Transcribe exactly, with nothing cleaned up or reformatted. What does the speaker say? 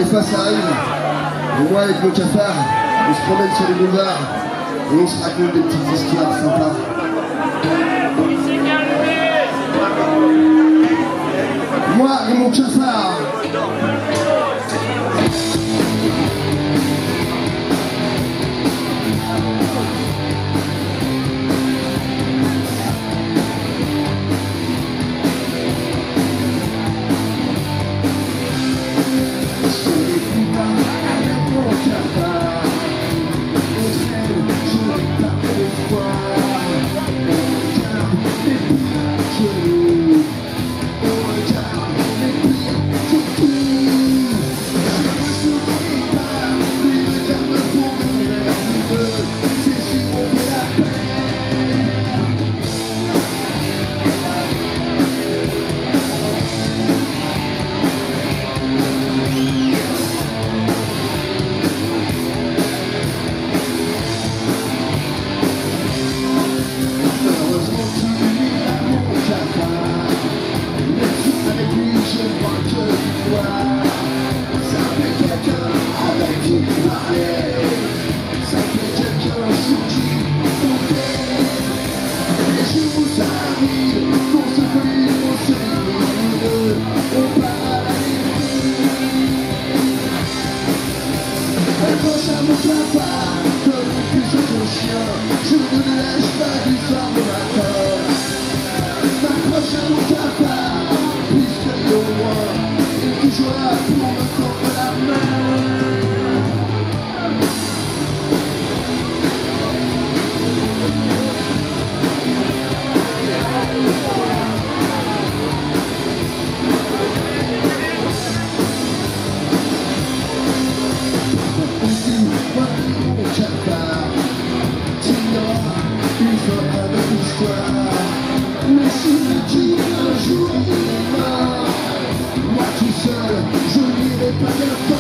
face arrive. Et moi, avec mon cafard, on se promène sur les boulevards et on se raconte des petites histoires sympas. Moi et mon cafard. Je ne lâche pas du soir au matin. M'approche à mon cafard, puisque au moins il est toujours là pour me tendre la main. Mais si me dis un jour il est mort, moi tout seul, je n'irai pas bien.